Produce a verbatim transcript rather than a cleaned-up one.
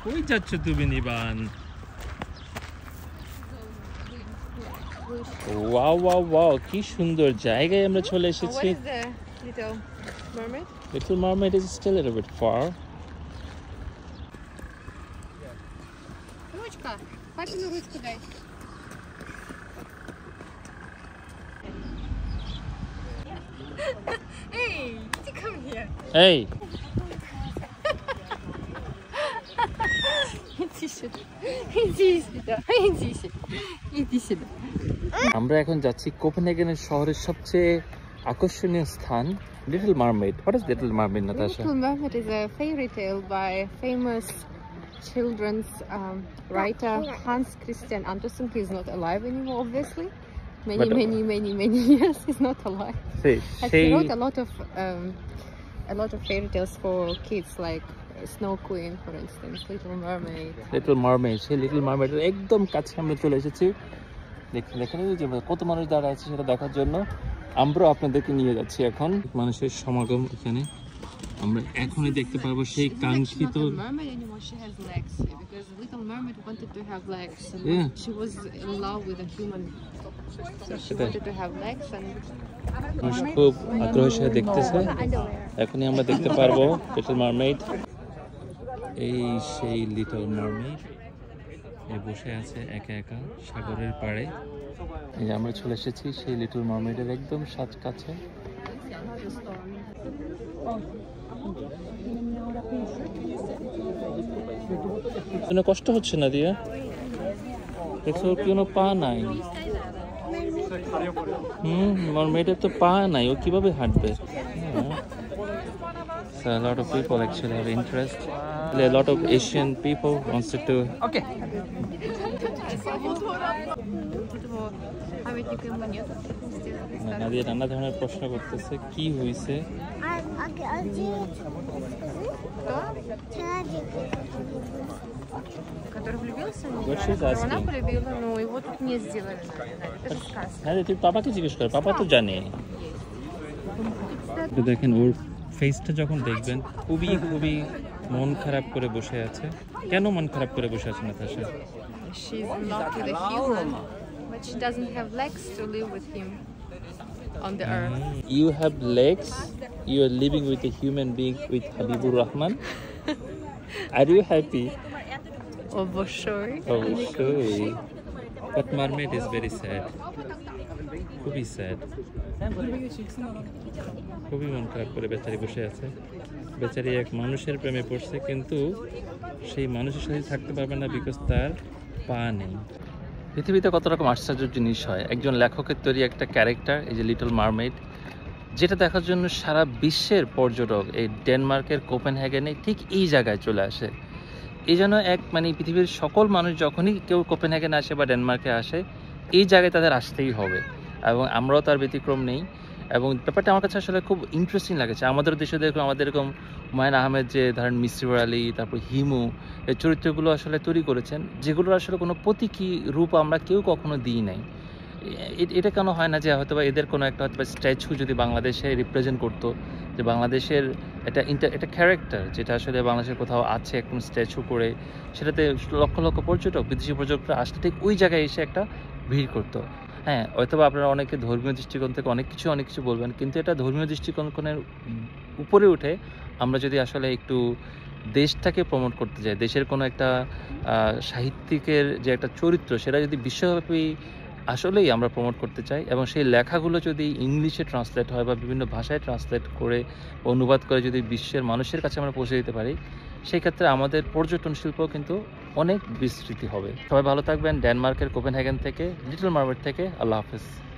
কই যাচ্ছ তুমি নিবান? ওয়াও ওয়াও ওয়াও, কি সুন্দর জায়গায় আমরা চলে এসেছি। What is the Little Mermaid? Little Mermaid is still a little bit far. Ручка, папину ручку дай. Hey, иди ко мне. Hey. Иди сюда. Иди сюда. Иди сюда. Иди сюда. আমরা এখন যাচ্ছি কোপেনহেগেনের শহরের সবচেয়ে আকর্ষণীয় স্থান Little Mermaid. What is Little Mermaid, Natasha? Little Mermaid is a fairy tale by famous children's um, writer Hans Christian Andersen. He is not alive anymore, obviously. Many, But, uh, many, many, many years he's not alive. See, And she he wrote a lot of um, a lot of fairy tales for kids, like Snow Queen, for instance, Little Mermaid. Little Mermaid, সেই Little মারমেডের একদম কাছে আমরা চলে এসেছি। দেখুন এখানে যে কত মানুষ দাঁড়া আছে সেটা দেখার জন্য আমরা আপনাদেরকে নিয়ে যাচ্ছি এখন। মানুষের সমাগম এখানে আমরা এখনই দেখতে পারবো সেই কাঙ্ক্ষিত। She's not a mermaid anymore. She has legs because Little Mermaid wanted to have legs. And Yeah. She was in love with a human, so she সেটাই। wanted to have legs. And মানুষ খুব আগ্রহের সাথে দেখতেছে। এখনই আমরা দেখতে পারবো লিটল মারমেড। এই সেই লিটল মারমেড এ বসে আছে একা একা সাগরের পাড়ে। এই যে আমরা চলে এসেছি সেই লিটল মারমেডের একদম সাজ কাছে। কোনো কষ্ট হচ্ছে না দিয়া? দেখছো কোনো পা নাই। হুম, মারমেডের তো পা নাই, ও কিভাবে হাঁটবে? So a lot of people actually have interest. A lot of Asian people wanted to. Okay. Nadia নানা ধরনের প্রশ্ন করতেছে, কি হয়েছে? который влюбился в What she's нее, она asking? полюбила, но его тут не сделали. Это же сказка. নাদিয়া তুই পাপাকে জিজ্ঞেস কর, পাপা তো জানে। দেখেন ওর ফেসটা যখন দেখবেন খুবই খুবই মন খারাপ করে বসে আছে। কেন মন খারাপ করে বসে আছে Natasha? She's in love with a human, but she doesn't have legs to live with him on the earth. You have legs. You are living with a human being with Habibur Rahman. Are you happy? Obviously. Oh, sure. But mermaid is very sad. খুবই sad. খুবই মন খারাপ করে বেচারি বসে আছে। বেচারি এক মানুষের প্রেমে পড়ছে, কিন্তু সেই মানুষের সাথে থাকতে পারবে না বিকজ তার পা নেই। পৃথিবীতে কত রকম আশ্চর্য জিনিস হয়। একজন লেখকের তৈরি একটা ক্যারেক্টার, এই যে লিটল মারমেড, যেটা দেখার জন্য সারা বিশ্বের পর্যটক এই ডেনমার্কের কোপেনহেগেনে ঠিক এই জায়গায় চলে আসে। এই জন্য এক মানে পৃথিবীর সকল মানুষ যখনই কেউ কোপেনহেগেনে আসে বা ডেনমার্কে আসে, এই জায়গায় তাদের আসতেই হবে, এবং আমরাও তার ব্যতিক্রম নেই। এবং ব্যাপারটা আমার কাছে আসলে খুব ইন্টারেস্টিং লাগছে। আমাদের দেশে দেখুন, আমাদের এরকম হুমায়ুন আহমেদ, যে ধরেন মিসির আলী, তারপর হিমু, এই চরিত্রগুলো আসলে তৈরি করেছেন, যেগুলোর আসলে কোনো প্রতীকী রূপ আমরা কেউ কখনো দিই নাই। এটা কেন হয় না যে হয়তো বা এদের কোনো একটা হয়তো বা স্ট্যাচু যদি বাংলাদেশে রিপ্রেজেন্ট করতো, যে বাংলাদেশের একটা ইন্টার একটা ক্যারেক্টার যেটা আসলে বাংলাদেশের কোথাও আছে একদম স্ট্যাচু করে, সেটাতে লক্ষ লক্ষ পর্যটক, বিদেশি পর্যটকরা আসলে ঠিক ওই জায়গায় এসে একটা ভিড় করতো। হ্যাঁ, হয়তো বা আপনারা অনেকে ধর্মীয় দৃষ্টিকোণ থেকে অনেক কিছু অনেক কিছু বলবেন, কিন্তু এটা ধর্মীয় দৃষ্টিকোণের উপরে উঠে আমরা যদি আসলে একটু দেশটাকে প্রমোট করতে যাই, দেশের কোনো একটা সাহিত্যিকের যে একটা চরিত্র, সেটা যদি বিশ্বব্যাপী আসলেই আমরা প্রমোট করতে চাই, এবং সেই লেখাগুলো যদি ইংলিশে ট্রান্সলেট হয় বা বিভিন্ন ভাষায় ট্রান্সলেট করে অনুবাদ করে যদি বিশ্বের মানুষের কাছে আমরা পৌঁছে দিতে পারি, সেই ক্ষেত্রে আমাদের পর্যটন শিল্প কিন্তু অনেক বিস্তৃতি হবে। সবাই ভালো থাকবেন। ডেনমার্কের কোপেনহেগেন থেকে, লিটল মারমেড থেকে, আল্লাহ হাফেজ।